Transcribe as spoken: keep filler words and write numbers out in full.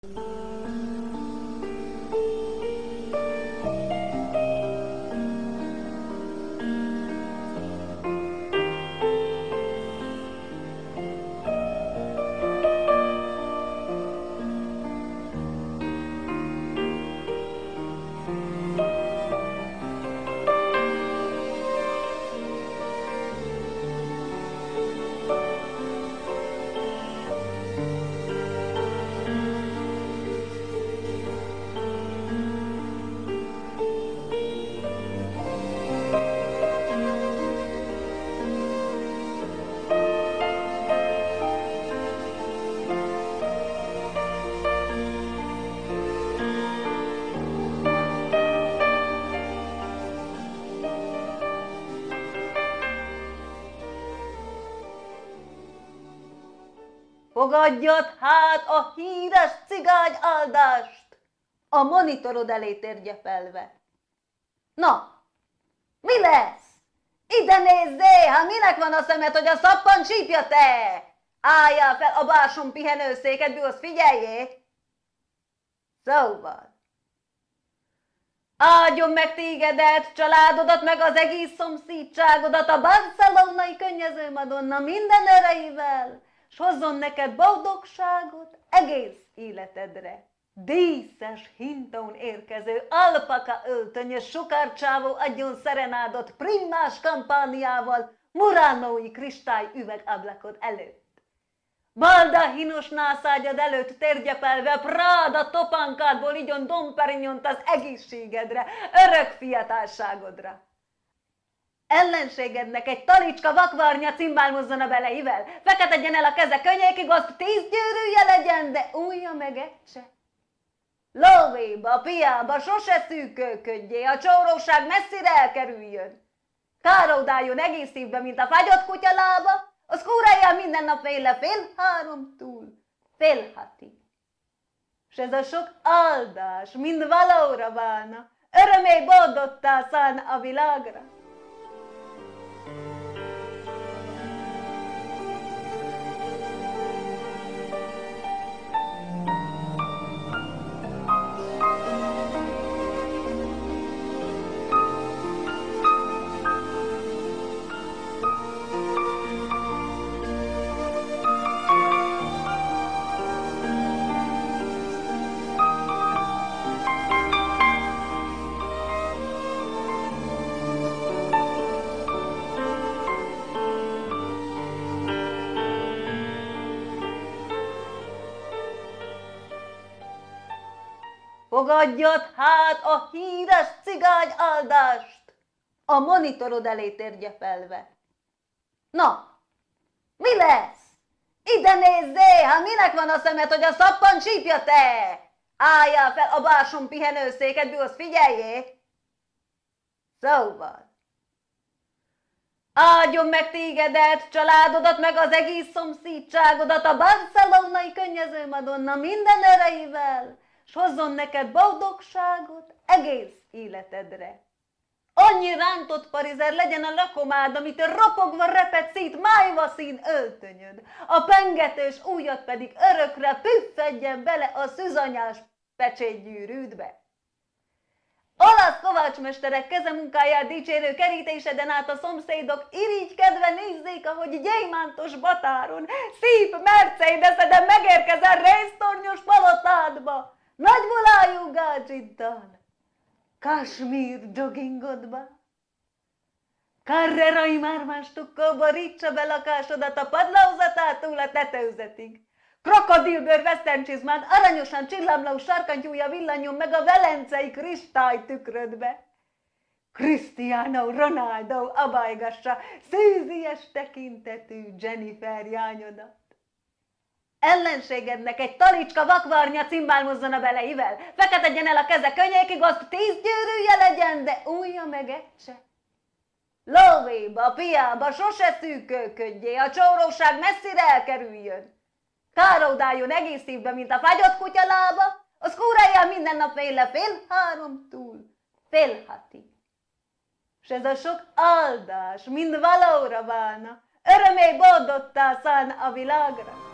Fogadjad hát a híres cigány áldást! A monitorod elé térgyepelve. Na, mi lesz? Ide nézzé, hát minek van a szemed, hogy a szappan csípja te? Álljál fel a bársony pihenőszékedből, azt figyeljék! Szóval, áldjon meg tégedet, családodat, meg az egész szomszédságodat a barcelonai könnyező Madonna minden erejével, s hozzon neked boldogságot egész életedre. Díszes hintón érkező alpaka öltönyös sukárcsávó adjon szerenádot primás kampániával Muránói kristály üvegablakod előtt. Baldahinos nászágyad előtt térgyepelve Práda topankádból igyon Dom Perignont az egészségedre, örök fiatálságodra. Ellenségednek egy talicska vakvarnya cimbálmozzon a beleivel, feketedjen el a keze könnyékig, azt tíz gyűrűje legyen, de újja meg egy se. Lóvéba, piába sose szűkölködjé, a csóróság messzire elkerüljön. Károdáljon egész évben, mint a fagyott kutya lába, az kúráljál minden nap féle fél háromtól fél hatig. S ez a sok áldás mind valóra válna, örömé boldottá szállna a világra. Fogadjad hát a híres cigány áldást! A monitorod elé térgyepelve. Na, mi lesz? Ide nézzé, hát minek van a szemed, hogy a szappan csípja te? Álljál fel a bársony pihenőszékedből, azt figyeljék! Szóval, áldjon meg tégedet, családodat, meg az egész szomszédságodat a barcelonai könnyező Madonna minden erejével, s hozzon neked boldogságot egész életedre. Annyi rántott parizer legyen a lakomád, amit ropogva reped szét májva szín öltönyöd, a pengetős ujjad pedig örökre püffedjen bele a szűzanyás pecsétgyűrűdbe. Olasz kovácsmesterek kezemunkáját dicsérő kerítéseden át a szomszédok irigykedve nézzék, ahogy gyémántos batáron, szép Mercedeseden megérkezel résztornyos palotádba, nagy volájú gácsiddal, kasmír joggingodba. Carrerai márvánstukkal borítsa be lakásodat a padlózatától a tetőzetig. Krokodilbőr vesztencsizmád aranyosan csillámló sarkantyúja villanjon meg a velencei kristálytükrödbe. Cristiano Ronaldo abajgassa szűzies tekintetű Jennifer jányodat. Ellenségednek egy talicska vakvarnya cimbálmozzon a beleivel, feketedjen el a keze könnyékig, azt tíz gyűrűje legyen, de újja meg egy se. Lóvéba, piába sose szűkölködjé, a csóróság messzire elkerüljön. Károdáljon egész évben, mint a fagyott kutya lába, az kúráljál minden nap féle fél háromtól fél hatig. S ez a sok áldás mind valóra válna, örömé boldottá szállna a világra.